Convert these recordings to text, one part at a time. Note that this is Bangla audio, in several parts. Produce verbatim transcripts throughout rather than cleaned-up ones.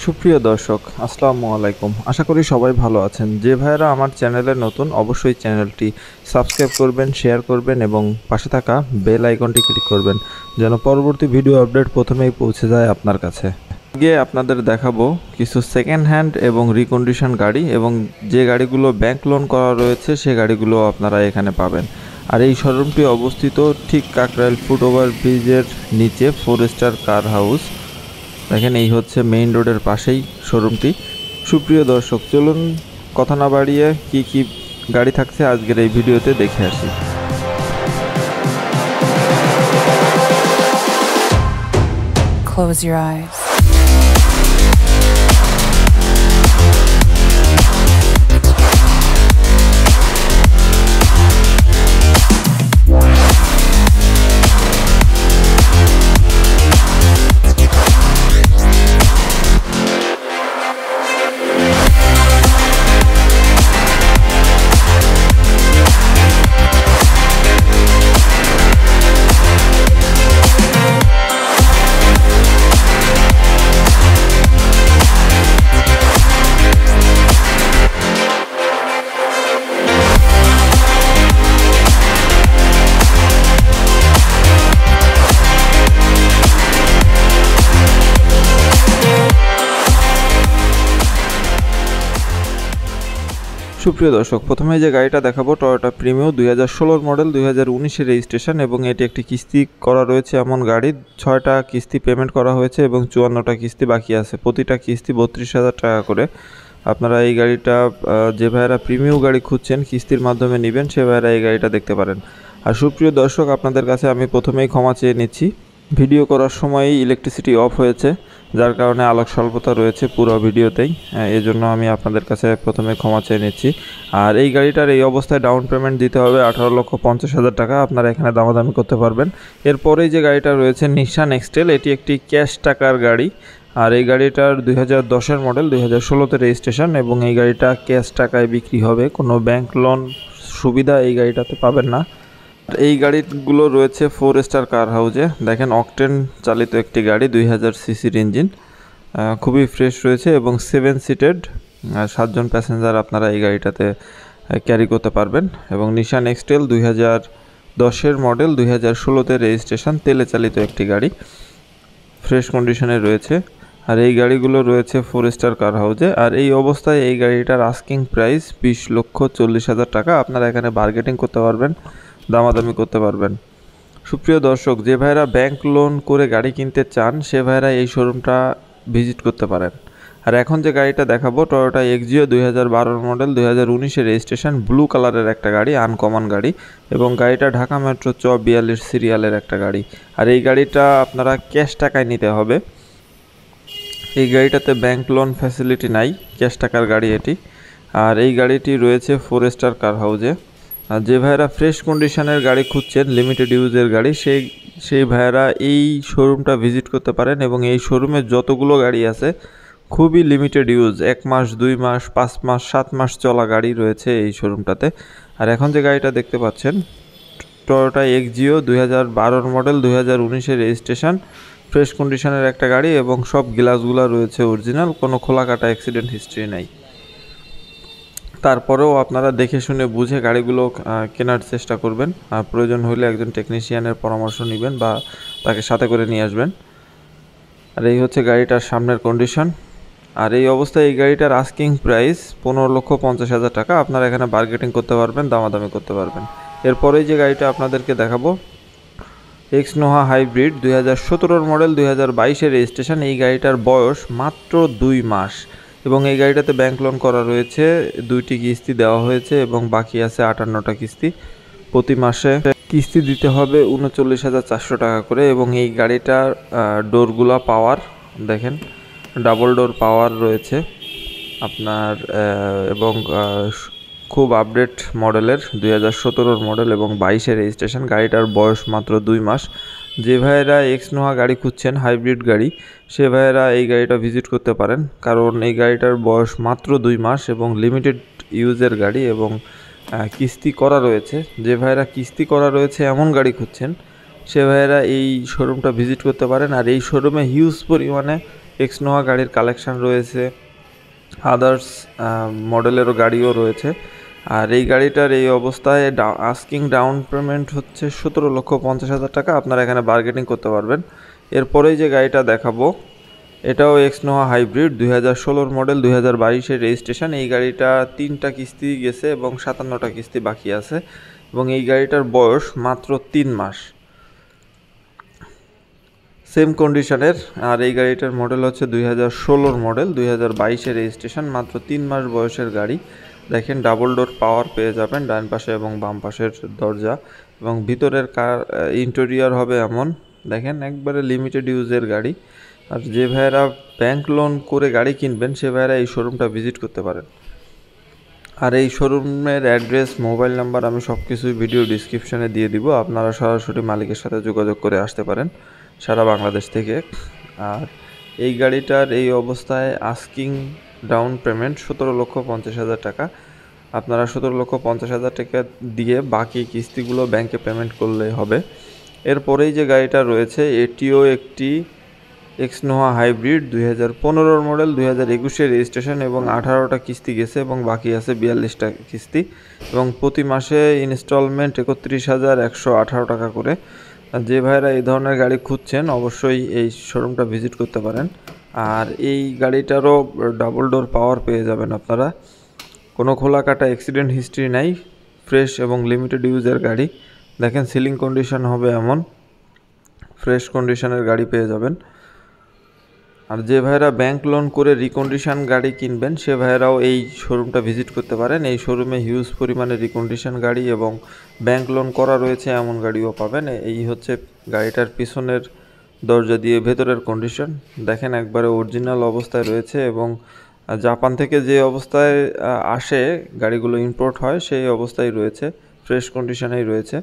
সুপ্রিয় দর্শক আসসালামু আলাইকুম। আশা করি সবাই ভালো আছেন। যে ভাইয়েরা আমার চ্যানেলে নতুন অবশ্যই চ্যানেলটি সাবস্ক্রাইব করবেন, শেয়ার করবেন এবং পাশে থাকা বেল আইকনটি ক্লিক করবেন যেন পরবর্তী ভিডিও আপডেট প্রথমেই পৌঁছে যায় আপনার কাছে। আগে আপনাদের দেখাবো কিছু সেকেন্ড হ্যান্ড এবং রিকন্ডিশন গাড়ি এবং যে গাড়িগুলো ব্যাংক লোন করা রয়েছে সে গাড়িগুলো আপনারা এখানে পাবেন। আর এই শোরুমটি অবস্থিত ঠিক কাকরাইল ফুট ওভার ব্রিজের নিচে ফোর স্টার কার হাউস। দেখেন এই হচ্ছে মেইন রোডের পাশেই শোরুমটি। সুপ্রিয় দর্শক চলুন কথা না বাড়িয়ে কি কি গাড়ি থাকছে আজকের এই ভিডিওতে দেখে আসি। Close your eyes. সুপ্রিয় দর্শক প্রথমে যে গাড়িটা দেখাবো টয়োটা প্রিমিও দুই হাজার ষোলোর মডেল, দুই হাজার উনিশের রেজিস্ট্রেশন এবং এটি একটি কিস্তি করা রয়েছে এমন গাড়ি। ছয়টা কিস্তি পেমেন্ট করা হয়েছে এবং চুয়ান্নটা কিস্তি বাকি আছে। প্রতিটা কিস্তি বত্রিশ হাজার টাকা করে। আপনারা এই গাড়িটা যে ভাইয়েরা প্রিমিও গাড়ি খুঁজছেন কিস্তির মাধ্যমে নেবেন সে ভাইয়েরা এই গাড়িটা দেখতে পারেন। আর সুপ্রিয় দর্শক আপনাদের কাছে আমি প্রথমেই ক্ষমা চেয়ে নিচ্ছি, ভিডিও করার সময়ই ইলেকট্রিসিটি অফ হয়েছে যার কারণে আলোক স্বল্পতা রয়েছে পুরো ভিডিওতেই, এই জন্য আমি আপনাদের কাছে প্রথমে ক্ষমা চেয়ে নিচ্ছি। আর এই গাড়িটার এই অবস্থায় ডাউন পেমেন্ট দিতে হবে আঠারো লক্ষ পঞ্চাশ হাজার টাকা। আপনারা এখানে দামাদামি করতে পারবেন। এরপরেই যে গাড়িটা রয়েছে নিশান এক্সটেল, এটি একটি ক্যাশ টাকার গাড়ি। আর এই গাড়িটার দুই হাজার দশের মডেল, দুই হাজার ষোলোতে রেজিস্ট্রেশন এবং এই গাড়িটা ক্যাশ টাকায় বিক্রি হবে। কোনো ব্যাংক লোন সুবিধা এই গাড়িটাতে পাবেন না। এই গাড়িগুলো রয়েছে ফোর স্টার কার হাউজে। দেখেন অকটেন চালিত একটি গাড়ি, দুই হাজার সিসির ইঞ্জিন, খুবই ফ্রেশ রয়েছে এবং সেভেন সিটেড, সাতজন প্যাসেঞ্জার আপনারা এই গাড়িটাতে ক্যারি করতে পারবেন। এবং নিশান এক্সটেল দুই হাজার দশের মডেল, দুই হাজার ষোলোতে রেজিস্ট্রেশন, তেলে চালিত একটি গাড়ি, ফ্রেশ কন্ডিশনে রয়েছে। আর এই গাড়িগুলো রয়েছে ফোর স্টার কার হাউজে। আর এই অবস্থায় এই গাড়িটার আস্কিং প্রাইস বিশ লক্ষ চল্লিশ হাজার টাকা। আপনারা এখানে বার্গেটিং করতে পারবেন, দামাদামি করতে পারবেন। সুপ্রিয় দর্শক যে ভাইরা ব্যাংক লোন করে গাড়ি কিনতে চান সে ভাইরা এই শোরুমটা ভিজিট করতে পারেন। আর এখন যে গাড়িটা দেখাবো টয়োটা এক্সজিও দুই হাজার বারোর মডেল, দুই হাজার উনিশের রেজিস্ট্রেশন, ব্লু কালারের একটা গাড়ি, আনকমন গাড়ি এবং গাড়িটা ঢাকা মেট্রো চ বিয়াল্লিশ সিরিয়ালের একটা গাড়ি। আর এই গাড়িটা আপনারা ক্যাশ টাকায় নিতে হবে। এই গাড়িটাতে ব্যাংক লোন ফ্যাসিলিটি নাই, ক্যাশ টাকার গাড়ি এটি। আর এই গাড়িটি রয়েছে ফোর স্টার কার হাউজে। আর যে ভাইয়েরা ফ্রেশ কন্ডিশনের গাড়ি খুঁজছেন, লিমিটেড ইউজের গাড়ি, সেই সেই ভাইয়েরা এই শোরুমটা ভিজিট করতে পারেন। এবং এই শোরুমে যতগুলো গাড়ি আছে খুবই লিমিটেড ইউজ, এক মাস, দুই মাস, পাঁচ মাস, সাত মাস চলা গাড়ি রয়েছে এই শোরুমটাতে। আর এখন যে গাড়িটা দেখতে পাচ্ছেন টয়োটা এক্সজিও দুই হাজার বারোর মডেল, দুই হাজার উনিশের রেজিস্ট্রেশন, ফ্রেশ কন্ডিশনের একটা গাড়ি এবং সব গ্লাসগুলো রয়েছে অরিজিনাল, কোনো খোলা কাটা অ্যাক্সিডেন্ট হিস্ট্রি নেই। তারপরেও আপনারা দেখে শুনে বুঝে গাড়িগুলো কেনার চেষ্টা করবেন। আর প্রয়োজন হলে একজন টেকনিশিয়ানের পরামর্শ নেবেন বা তাকে সাথে করে নিয়ে আসবেন। আর এই হচ্ছে গাড়িটার সামনের কন্ডিশন। আর এই অবস্থায় এই গাড়িটার আস্কিং প্রাইস পনেরো লক্ষ পঞ্চাশ হাজার টাকা। আপনারা এখানে বার্গেটিং করতে পারবেন, দামাদামি করতে পারবেন। এরপরেই যে গাড়িটা আপনাদেরকে দেখাবো এক্স নোহা হাইব্রিড, দুই হাজার সতেরোর মডেল, দুই হাজার বাইশের রেজিস্ট্রেশন। এই গাড়িটার বয়স মাত্র দুই মাস এবং এই গাড়িটাতে ব্যাংক লোন করা রয়েছে, দুইটি কিস্তি দেওয়া হয়েছে এবং বাকি আছে আটান্নটা কিস্তি। প্রতি মাসে কিস্তি দিতে হবে উনচল্লিশ হাজার চারশো টাকা করে। এবং এই গাড়িটার ডোরগুলা পাওয়ার, দেখেন ডাবল ডোর পাওয়ার রয়েছে আপনার, এবং খুব আপডেট মডেলের, দুই হাজার সতেরোর মডেল এবং বাইশের রেজিস্ট্রেশন। গাড়িটার বয়স মাত্র দুই মাস। যে ভাইয়েরা এক্স নোহা গাড়ি খুঁজছেন হাইব্রিড গাড়ি সে ভাইয়েরা এই গাড়িটা ভিজিট করতে পারেন, কারণ এই গাড়িটার বয়স মাত্র দুই মাস এবং লিমিটেড ইউজের গাড়ি এবং কিস্তি করা রয়েছে। যে ভাইয়েরা কিস্তি করা রয়েছে এমন গাড়ি খুঁজছেন সে ভাইয়েরা এই শোরুমটা ভিজিট করতে পারেন। আর এই শোরুমে হিউজ পরিমাণে এক্স নোহা গাড়ির কালেকশান রয়েছে, আদার্স মডেলেরও গাড়িও রয়েছে। আর এই গাড়িটার এই অবস্থায় আস্কিং ডাউন পেমেন্ট হচ্ছে সতেরো লক্ষ পঞ্চাশ হাজার টাকা। আপনারা এখানে বার্গেনিং করতে পারবেন। এরপরেই যে গাড়িটা দেখাবো এটাও এক্স নোহা হাইব্রিড, দুই হাজার ষোলোর মডেল, দুই হাজার বাইশের রেজিস্ট্রেশন। এই গাড়িটা তিনটা কিস্তি গেছে এবং সাতান্নটা কিস্তি বাকি আছে এবং এই গাড়িটার বয়স মাত্র তিন মাস, সেম কন্ডিশনের। আর এই গাড়িটার মডেল হচ্ছে দুই হাজার ষোলোর মডেল, দুই হাজার বাইশের রেজিস্ট্রেশন, মাত্র তিন মাস বয়সের গাড়ি। দেখেন ডাবল ডোর পাওয়ার পেয়ে যাবেন ডান পাশে এবং বাম পাশের দরজা, এবং ভিতরের কার ইন্টেরিয়র হবে এমন। দেখেন একবারে লিমিটেড ইউজের গাড়ি। আর যে ভাইয়েরা ব্যাংক লোন করে গাড়ি কিনবেন সে ভাইয়েরা এই শোরুমটা ভিজিট করতে পারেন। আর এই শোরুমের অ্যাড্রেস, মোবাইল নাম্বার আমি সব কিছুই ভিডিও ডিসক্রিপশানে দিয়ে দিব। আপনারা সরাসরি মালিকের সাথে যোগাযোগ করে আসতে পারেন সারা বাংলাদেশ থেকে। আর এই গাড়িটার এই অবস্থায় আস্কিং ডাউন পেমেন্ট সতেরো লক্ষ পঞ্চাশ হাজার টাকা। আপনারা সতেরো লক্ষ পঞ্চাশ হাজার টাকা দিয়ে বাকি কিস্তিগুলো ব্যাংকে পেমেন্ট করলে হবে। এরপরেই যে গাড়িটা রয়েছে এটিও একটি এক্স নোহা হাইব্রিড, দুই হাজার পনেরোর মডেল, দুই হাজার একুশের রেজিস্ট্রেশন এবং আঠারোটা কিস্তি গেছে এবং বাকি আছে বিয়াল্লিশটা কিস্তি, এবং প্রতি মাসে ইনস্টলমেন্ট একত্রিশ হাজার একশো আঠারো টাকা করে। যে ভাইরা এই ধরনের গাড়ি খুঁজছেন অবশ্যই এই শোরুমটা ভিজিট করতে পারেন। আর এই গাড়িটারও ডাবল ডোর পাওয়ার পেয়ে যাবেন আপনারা। কোনো খোলা কাটা অ্যাক্সিডেন্ট হিস্ট্রি নাই, ফ্রেশ এবং লিমিটেড ইউজের গাড়ি। দেখেন সিলিং কন্ডিশন হবে এমন, ফ্রেশ কন্ডিশনের গাড়ি পেয়ে যাবেন। আর যে ভাইরা ব্যাংক লোন করে রিকন্ডিশন গাড়ি কিনবেন সে ভাইরাও এই শোরুমটা ভিজিট করতে পারেন। এই শোরুমে হিউজ পরিমাণে রিকন্ডিশন গাড়ি এবং ব্যাংক লোন করা রয়েছে এমন গাড়িও পাবেন। এই হচ্ছে গাড়িটার পিছনের দরজা দিয়ে ভেতরের কন্ডিশন। দেখেন একবারে অরিজিনাল অবস্থায় রয়েছে এবং জাপান থেকে যে অবস্থায় আসে গাড়িগুলো ইম্পোর্ট হয় সেই অবস্থায় রয়েছে, ফ্রেশ কন্ডিশনেই রয়েছে।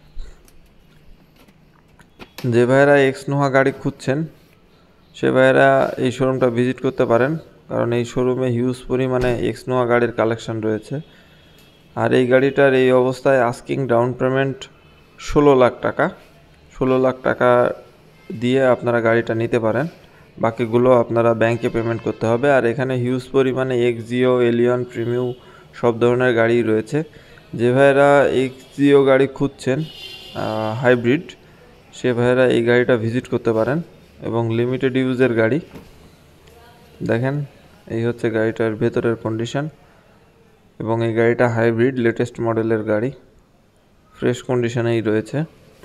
যে ভাইরা এক্স নোহা গাড়ি খুঁজছেন সে ভাইয়েরা এই শোরুমটা ভিজিট করতে পারেন, কারণ এই শোরুমে হিউজ পরিমাণে এক্স নোহা গাড়ির কালেকশন রয়েছে। আর এই গাড়িটার এই অবস্থায় আস্কিং ডাউন পেমেন্ট ষোলো লাখ টাকা। ষোলো লাখ টাকা দিয়ে আপনারা গাড়িটা নিতে পারেন, বাকিগুলো আপনারা ব্যাংকে পেমেন্ট করতে হবে। আর এখানে হিউজ পরিমাণে এক্সজিও, এলিয়ন, প্রিমিও সব ধরনের গাড়ি রয়েছে। যে ভাইয়েরা এক্সজিও গাড়ি খুঁজছেন হাইব্রিড সে ভাইয়েরা এই গাড়িটা ভিজিট করতে পারেন এবং লিমিটেড ইউজের গাড়ি। দেখেন এই হচ্ছে গাড়িটার ভেতরের কন্ডিশন এবং এই গাড়িটা হাইব্রিড লেটেস্ট মডেলের গাড়ি, ফ্রেশ কন্ডিশনেই রয়েছে।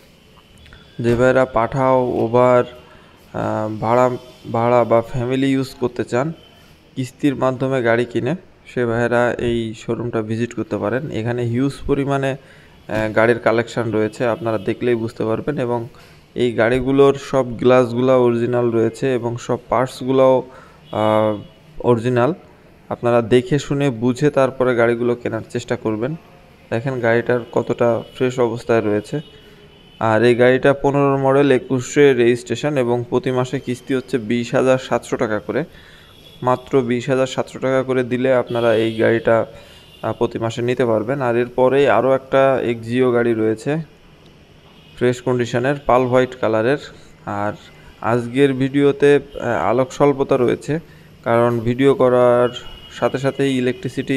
যে ভাইরা পাঠাও, ওভার, ভাড়া ভাড়া বা ফ্যামিলি ইউজ করতে চান কিস্তির মাধ্যমে গাড়ি কিনে সে ভাইরা এই শোরুমটা ভিজিট করতে পারেন। এখানে হিউজ পরিমাণে গাড়ির কালেকশান রয়েছে, আপনারা দেখলেই বুঝতে পারবেন। এবং এই গাড়িগুলোর সব গ্লাসগুলো অরিজিনাল রয়েছে এবং সব পার্টসগুলোও অরিজিনাল। আপনারা দেখে শুনে বুঝে তারপরে গাড়িগুলো কেনার চেষ্টা করবেন। দেখেন গাড়িটার কতটা ফ্রেশ অবস্থায় রয়েছে। আর এই গাড়িটা পনেরো মডেল, একুশে রেজিস্ট্রেশন এবং প্রতি মাসে কিস্তি হচ্ছে বিশ হাজার সাতশো টাকা করে। মাত্র বিশ হাজার সাতশো টাকা করে দিলে আপনারা এই গাড়িটা প্রতি মাসে নিতে পারবেন। আর এরপরেই আরও একটা এক্সজিও গাড়ি রয়েছে ফ্রেশ কন্ডিশনের, পাল হোয়াইট কালারের। আর আজকের ভিডিওতে আলোক স্বল্পতা রয়েছে, কারণ ভিডিও করার সাথে সাথেই ইলেকট্রিসিটি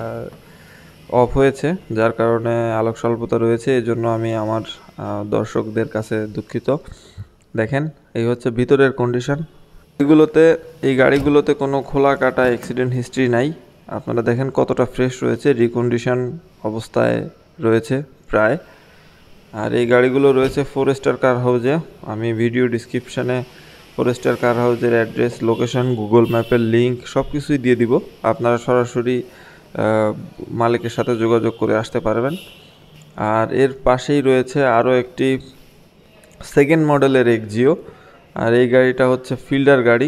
অফ হয়েছে, যার কারণে আলোক স্বল্পতা রয়েছে। এজন্য আমি আমার দর্শকদের কাছে দুঃখিত। দেখেন এই হচ্ছে ভিতরের কন্ডিশন। এগুলোতে এই গাড়িগুলোতে কোনো খোলা কাটা অ্যাক্সিডেন্ট হিস্ট্রি নাই। আপনারা দেখেন কতটা ফ্রেশ রয়েছে, রিকন্ডিশন অবস্থায় রয়েছে প্রায়। আর এই গাড়িগুলো রয়েছে ফোর স্টার কার হাউজে। আমি ভিডিও ডিসক্রিপশানে ফোর স্টার কার হাউজের অ্যাড্রেস, লোকেশন, গুগল ম্যাপের লিঙ্ক সব কিছুই দিয়ে দিব। আপনারা সরাসরি মালিকের সাথে যোগাযোগ করে আসতে পারবেন। আর এর পাশেই রয়েছে আরও একটি সেকেন্ড মডেলের এক্সজিও। আর এই গাড়িটা হচ্ছে ফিল্ডার গাড়ি।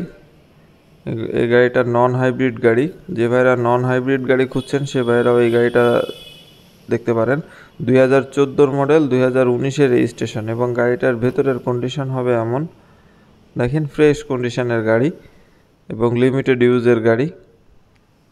এই গাড়িটা নন হাইব্রিড গাড়ি। যে ভাইরা নন হাইব্রিড গাড়ি খুঁজছেন সে ভাইরাও এই গাড়িটা দেখতে পারেন। দুই হাজার চোদ্দোর মডেল, দুই হাজার উনিশের রেজিস্ট্রেশন এবং গাড়িটার ভেতরের কন্ডিশন হবে এমন। দেখেন ফ্রেশ কন্ডিশনের গাড়ি এবং লিমিটেড ইউজের গাড়ি।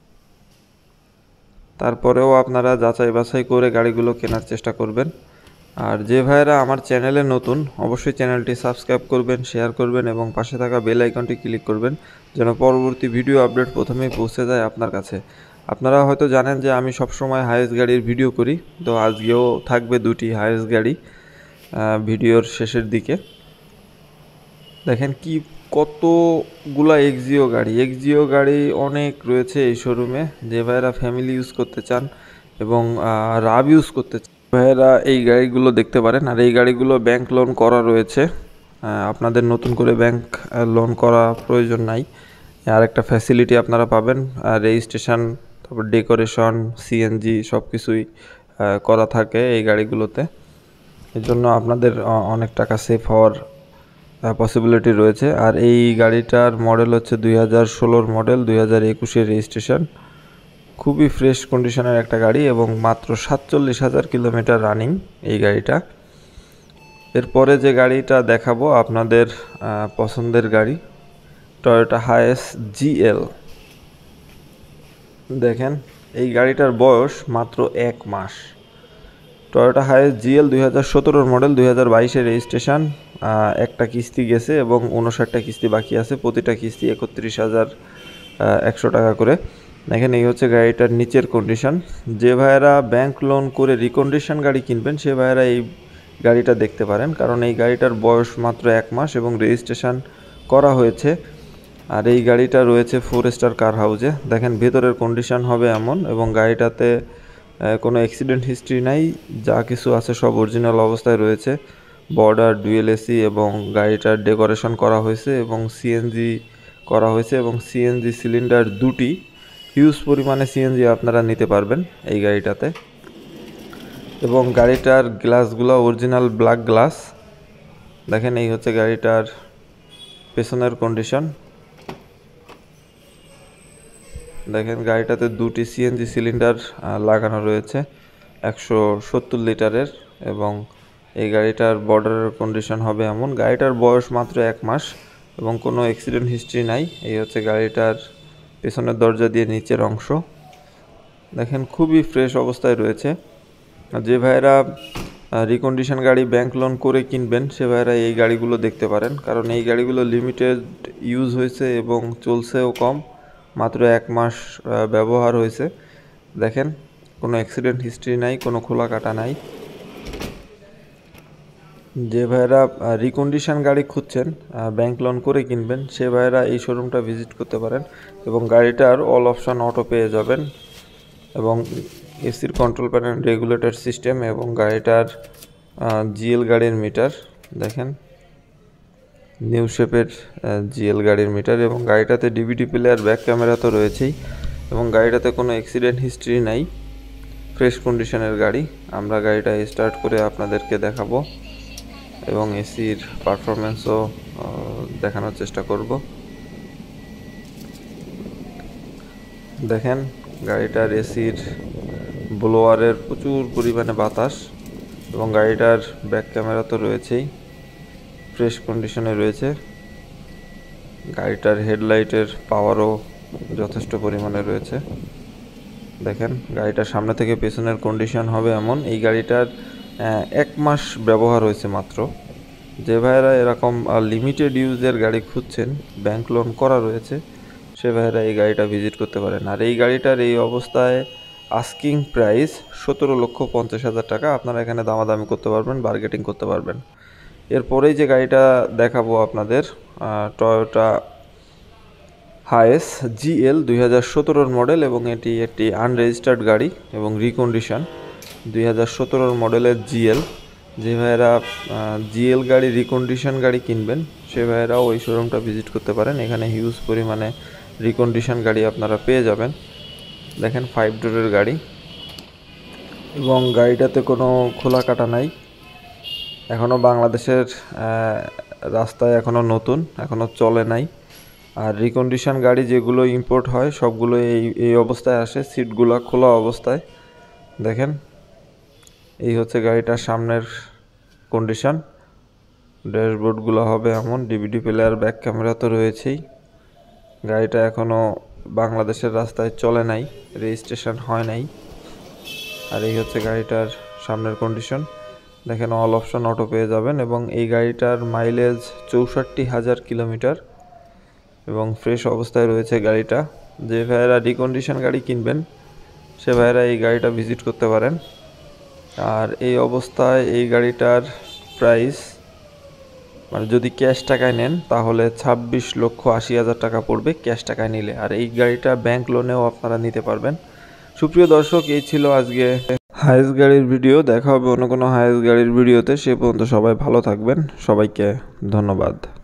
তারপরেও আপনারা যাচাই বাছাই করে গাড়িগুলো কেনার চেষ্টা করবেন। আর যে ভাইরা আমার চ্যানেলে নতুন অবশ্যই চ্যানেলটি সাবস্ক্রাইব করবেন, শেয়ার করবেন এবং পাশে থাকা বেল আইকনটি ক্লিক করবেন যেন পরবর্তী ভিডিও আপডেট প্রথমেই পৌঁছে যায় আপনার কাছে। আপনারা হয়তো জানেন যে আমি সবসময় হাইস গাড়ির ভিডিও করি, তো আজকেও থাকবে দুটি হাইস গাড়ি ভিডিওর শেষের দিকে। দেখেন কি কতগুলা এক্সিও গাড়ি, এক্সিও গাড়ি অনেক রয়েছে এই শোরুমে। যে ভাইরা ফ্যামিলি ইউজ করতে চান এবং রাব ইউজ করতে চান ভাইয়েরা এই গাড়িগুলো দেখতে পারেন। আর এই গাড়িগুলো ব্যাংক লোন করা রয়েছে, আপনাদের নতুন করে ব্যাংক লোন করা প্রয়োজন নাই। আর একটা ফ্যাসিলিটি আপনারা পাবেন, রেজিস্ট্রেশন, তারপর ডেকোরেশন, সিএনজি সব কিছুই করা থাকে এই গাড়িগুলোতে। এর জন্য আপনাদের অনেক টাকা সেভ হওয়ার পসিবিলিটি রয়েছে। আর এই গাড়িটার মডেল হচ্ছে দুই হাজার ষোলোর মডেল, দুই হাজার একুশের রেজিস্ট্রেশন। খুবই ফ্রেশ কন্ডিশনের একটা গাড়ি এবং মাত্র সাতচল্লিশ হাজার কিলোমিটার রানিং এই গাড়িটা। এরপরে যে গাড়িটা দেখাবো আপনাদের পছন্দের গাড়ি, টয়োটা হাইস জিএল। দেখেন এই গাড়িটার বয়স মাত্র এক মাস। টয়োটা হাইস জিএল দুই হাজার সতেরোর মডেল, দুই হাজার বাইশের রেজিস্ট্রেশন। একটা কিস্তি গেছে এবং উনষাটটা কিস্তি বাকি আছে, প্রতিটা কিস্তি একত্রিশ হাজার একশো টাকা করে। দেখেন এই হচ্ছে গাড়িটার নিচের কন্ডিশন। যে ভাইয়েরা ব্যাংক লোন করে রিকন্ডিশন গাড়ি কিনবেন সে ভাইয়েরা এই গাড়িটা দেখতে পারেন, কারণ এই গাড়িটার বয়স মাত্র এক মাস এবং রেজিস্ট্রেশন করা হয়েছে। আর এই গাড়িটা রয়েছে ফোর স্টার কার হাউজে। দেখেন ভেতরের কন্ডিশন হবে এমন এবং গাড়িটাতে কোনো অ্যাক্সিডেন্ট হিস্ট্রি নাই, যা কিছু আছে সব অরিজিনাল অবস্থায় রয়েছে। বর্ডার, ডুয়েল এসি এবং গাড়িটার ডেকোরেশন করা হয়েছে এবং সিএনজি করা হয়েছে এবং সিএনজি সিলিন্ডার দুটি, হিউজ পরিমাণে সিএনজি আপনারা নিতে পারবেন এই গাড়িটাতে। এবং গাড়িটার গ্লাসগুলো অরিজিনাল ব্ল্যাক গ্লাস। দেখেন এই হচ্ছে গাড়িটার পেছনের কন্ডিশন। দেখেন গাড়িটাতে দুটি সিএনজি সিলিন্ডার লাগানো রয়েছে একশো সত্তর লিটারের এবং এই গাড়িটার বর্ডারের কন্ডিশন হবে এমন। গাড়িটার বয়স মাত্র এক মাস এবং কোনো অ্যাক্সিডেন্ট হিস্ট্রি নাই। এই হচ্ছে গাড়িটার পেছনের দরজা দিয়ে নিচের অংশ। দেখেন খুবই ফ্রেশ অবস্থায় রয়েছে। যে ভাইয়েরা রিকন্ডিশন গাড়ি ব্যাংক লোন করে কিনবেন সে ভাইয়েরা এই গাড়িগুলো দেখতে পারেন, কারণ এই গাড়িগুলো লিমিটেড ইউজ হয়েছে এবং চলছেও কম, মাত্র এক মাস ব্যবহার হয়েছে। দেখেন কোনো অ্যাক্সিডেন্ট হিস্ট্রি নাই, কোনো খোলা কাটা নাই। যে ভাইয়েরা রিকন্ডিশন গাড়ি খুঁজছেন ব্যাংক লোন করে কিনবেন সে ভাইয়েরা এই শোরুমটা ভিজিট করতে পারেন এবং গাড়িটার অল অপশন অটো পেয়ে যাবেন এবং এসির কন্ট্রোল প্যানেল, রেগুলেটর সিস্টেম এবং গাড়িটার জিএল গাড়ির মিটার। দেখেন নিউ শেপের জিএল গাড়ির মিটার এবং গাড়িটাতে ডিভিডি প্লেয়ার, ব্যাক ক্যামেরা তো রয়েছেই এবং গাড়িটাতে কোনো অ্যাক্সিডেন্ট হিস্ট্রি নাই। ফ্রেশ কন্ডিশনের গাড়ি। আমরা গাড়িটা স্টার্ট করে আপনাদেরকে দেখাবো এবং এসির পারফরমেন্সও দেখানোর চেষ্টা করব। দেখেন গাড়িটার এসির ব্লোয়ারের প্রচুর পরিমাণে বাতাস এবং গাড়িটার ব্যাক ক্যামেরা তো রয়েছেই, ফ্রেশ কন্ডিশনে রয়েছে। গাড়িটার হেডলাইটের পাওয়ারও যথেষ্ট পরিমাণে রয়েছে। দেখেন গাড়িটার সামনে থেকে পেছনের কন্ডিশন হবে এমন। এই গাড়িটার এক মাস ব্যবহার হয়েছে মাত্র। যে ভাইয়েরা এরকম লিমিটেড ইউজের গাড়ি খুঁজছেন, ব্যাংক লোন করা রয়েছে, সে ভাইয়েরা এই গাড়িটা ভিজিট করতে পারেন। আর এই গাড়িটার এই অবস্থায় আস্কিং প্রাইস সতেরো লক্ষ পঞ্চাশ হাজার টাকা। আপনারা এখানে দামাদামি করতে পারবেন, বার্গেটিং করতে পারবেন। এরপরেই যে গাড়িটা দেখাবো আপনাদের টয়োটা হাইস জিএল দুই হাজার সতেরোর মডেল এবং এটি একটি আনরেজিস্টার্ড গাড়ি এবং রিকন্ডিশন। দুই হাজার সতেরোর মডেলের জিএল। যে ভাইয়েরা জিএল গাড়ি, রিকন্ডিশন গাড়ি কিনবেন সে ভাইয়েরাও ওই শোরুমটা ভিজিট করতে পারেন। এখানে হিউজ পরিমাণে রিকন্ডিশন গাড়ি আপনারা পেয়ে যাবেন। দেখেন ফাইভ ডোরের গাড়ি এবং গাড়িটাতে কোনো খোলা কাটা নাই। এখনও বাংলাদেশের রাস্তায় এখনও নতুন, এখনও চলে নাই। আর রিকন্ডিশন গাড়ি যেগুলো ইম্পোর্ট হয় সবগুলো এই এই অবস্থায় আসে, সিটগুলো খোলা অবস্থায়। দেখেন এই হচ্ছে গাড়িটার সামনের কন্ডিশন। ড্যাশবোর্ডগুলো হবে এমন, ডিভিডি প্লেয়ার, ব্যাক ক্যামেরা তো রয়েছেই। গাড়িটা এখনও বাংলাদেশের রাস্তায় চলে নাই, রেজিস্ট্রেশন হয় নাই। আর এই হচ্ছে গাড়িটার সামনের কন্ডিশন। দেখেন অল অপশন অটো পেয়ে যাবেন এবং এই গাড়িটার মাইলেজ চৌষট্টি হাজার কিলোমিটার এবং ফ্রেশ অবস্থায় রয়েছে গাড়িটা। যে ভাইয়েরা রিকন্ডিশন গাড়ি কিনবেন সে ভাইয়েরা এই গাড়িটা ভিজিট করতে পারেন। আর এই অবস্থায় এই গাড়িটার প্রাইস মানে যদি ক্যাশ টাকায় নেন তাহলে ছাব্বিশ লক্ষ আশি হাজার টাকা পড়বে ক্যাশ টাকায় নিলে। আর এই গাড়িটা ব্যাংক লোনেও আপনারা নিতে পারবেন। সুপ্রিয় দর্শক, এই ছিল আজকে হাইস গাড়ির ভিডিও। দেখা হবে অন্য কোনো হাইস গাড়ির ভিডিওতে। সে পর্যন্ত সবাই ভালো থাকবেন। সবাইকে ধন্যবাদ।